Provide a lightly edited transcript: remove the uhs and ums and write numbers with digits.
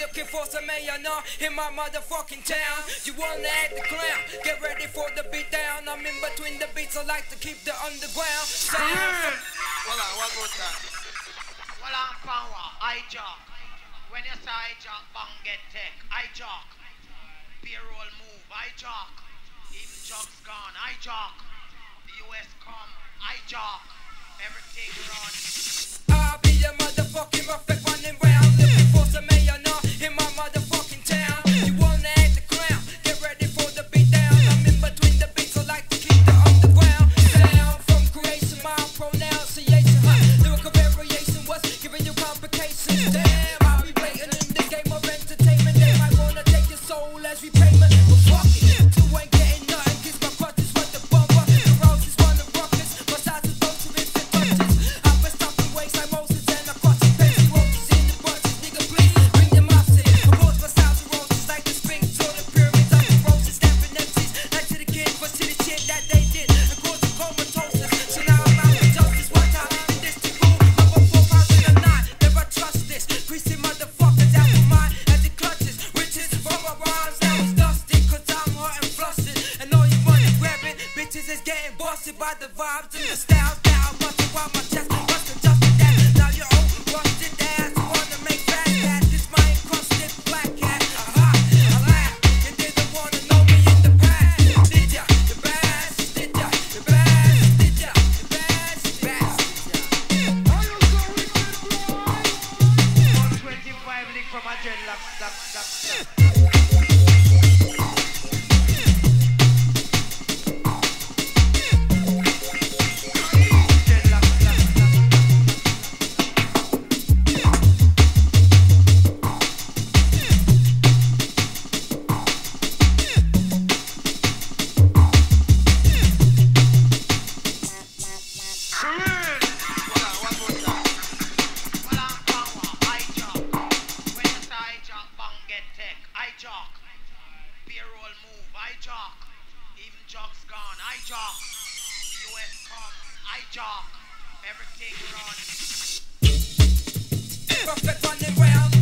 looking for some A&R in my motherfucking town. You wanna act the clown? Get ready for the beat down. I'm in between the beats, I like to keep the underground sound. Hold on, one more time. Well, I'm power, I jock. When you say I jock, bang get tech, I jock. Payroll move, I jock. Even jobs gone, I jock. The US come, I jock. Everything run. I'll be a motherfucking roughneck running round, looking for some A&R in my motherfucking town. You wanna act the clown? Get ready for the beat down. I'm in between the beats, I like to keep the underground sound. From creation, my pronunciation, lyrical variation was giving you complications. Damn, I'll be waiting in the game of entertainment. They might wanna take your soul as repayment, but fuck it, you ain't getting nothing. Kiss my crutches, what the bumper. The roses run the ruckus, my size is both terrific touches. I've been stopping ways like Moses and I cross the fancy roaches in the bunches. Nigga, please bring them out to it. Compose my styles of roses like the Sphinx or the pyramids. I'm the roses, snapping MCs like to the kid for shitty shit that they did and caused the comatosis. So now I'm out for justice. One time in this to rule, number 4 pounds in the 9. Never trust this. Greasy motherfuckers out for mine as it clutches. Riches from my rhymes now it's dusty, cause I'm hot and flustered. And all you wanna grab it, bitches is getting busted by the vibes and the styles that I'm busting while my chest must adjust to that. Now you're old, rusted ass, you wanna make fat cat. This my encrusted black cat. Aha, I laugh. You didn't wanna know me in the past. Did ya? The best. Did ya? The best. Did ya? The best. Best. 125 link from a dreadlock, stop. Hold on, one more time. Well, I'm power, I jock. When you say I jock, bang get tech, I jock. Payroll move, I jock. Even jobs gone, I jock. The US come, I jock. Everything run. Roughneck running round.